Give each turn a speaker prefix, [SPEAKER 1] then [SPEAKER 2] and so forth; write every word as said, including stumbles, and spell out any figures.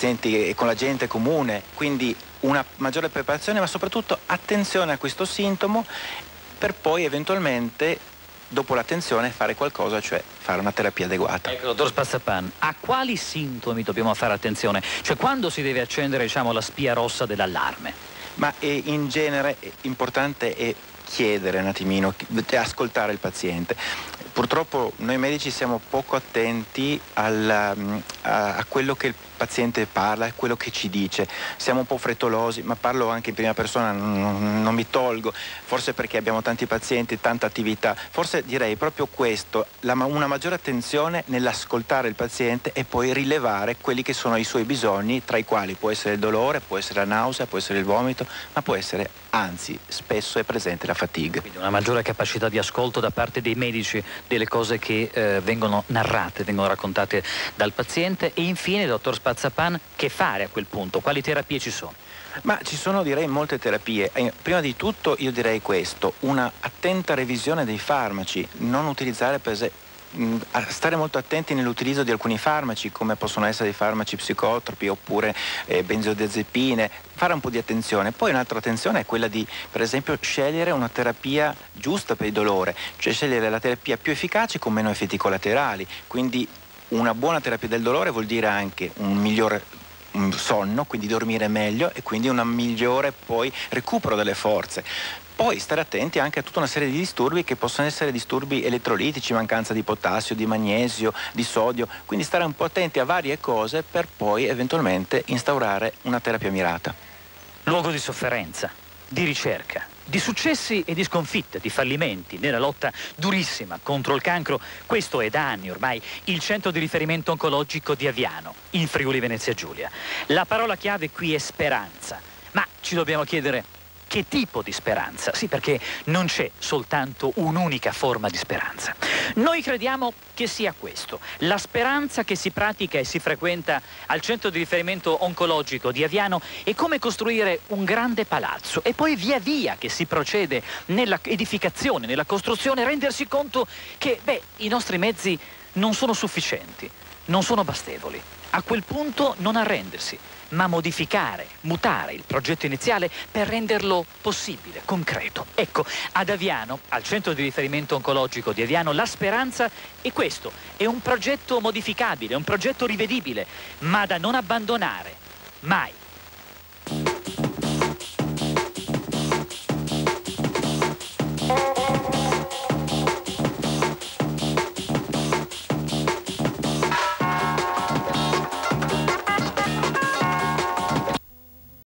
[SPEAKER 1] pazienti e con la gente comune, quindi una maggiore preparazione, ma soprattutto attenzione a questo sintomo per poi eventualmente, dopo l'attenzione, fare qualcosa, cioè fare una terapia adeguata.
[SPEAKER 2] Ecco, dottor Spazzapan, a quali sintomi dobbiamo fare attenzione? Cioè, quando si deve accendere, diciamo, la spia rossa dell'allarme?
[SPEAKER 1] Ma eh, in genere è importante è chiedere un attimino, ascoltare il paziente. Purtroppo noi medici siamo poco attenti al, a, a quello che il paziente parla, a quello che ci dice. Siamo un po' frettolosi, ma parlo anche in prima persona, non, non mi tolgo, forse perché abbiamo tanti pazienti, tanta attività. Forse direi proprio questo, la, una maggiore attenzione nell'ascoltare il paziente e poi rilevare quelli che sono i suoi bisogni, tra i quali può essere il dolore, può essere la nausea, può essere il vomito, ma può essere, anzi, spesso è presente la fatica.
[SPEAKER 2] Quindi una maggiore capacità di ascolto da parte dei medici delle cose che eh, vengono narrate, vengono raccontate dal paziente. E infine, dottor Spazzapan, che fare a quel punto? Quali terapie ci sono?
[SPEAKER 1] Ma ci sono, direi, molte terapie. Eh, prima di tutto io direi questo, una attenta revisione dei farmaci, non utilizzare per esempio, a stare molto attenti nell'utilizzo di alcuni farmaci, come possono essere dei farmaci psicotropi oppure eh, benzodiazepine, fare un po' di attenzione. Poi un'altra attenzione è quella di, per esempio, scegliere una terapia giusta per il dolore, cioè scegliere la terapia più efficace con meno effetti collaterali. Quindi una buona terapia del dolore vuol dire anche un migliore un sonno, quindi dormire meglio e quindi un migliore poi recupero delle forze. Poi stare attenti anche a tutta una serie di disturbi che possono essere disturbi elettrolitici, mancanza di potassio, di magnesio, di sodio, quindi stare un po' attenti a varie cose per poi eventualmente instaurare una terapia mirata.
[SPEAKER 2] Luogo di sofferenza, di ricerca, di successi e di sconfitte, di fallimenti nella lotta durissima contro il cancro. Questo è da anni ormai il centro di riferimento oncologico di Aviano, in Friuli Venezia Giulia. La parola chiave qui è speranza, ma ci dobbiamo chiedere: che tipo di speranza? Sì, perché non c'è soltanto un'unica forma di speranza. Noi crediamo che sia questo, la speranza che si pratica e si frequenta al centro di riferimento oncologico di Aviano è come costruire un grande palazzo e poi via via che si procede nella edificazione, nella costruzione, rendersi conto che, beh, i nostri mezzi non sono sufficienti, non sono bastevoli. A quel punto non arrendersi, ma modificare, mutare il progetto iniziale per renderlo possibile, concreto. Ecco, ad Aviano, al centro di riferimento oncologico di Aviano, la speranza è questo, è un progetto modificabile, un progetto rivedibile, ma da non abbandonare mai.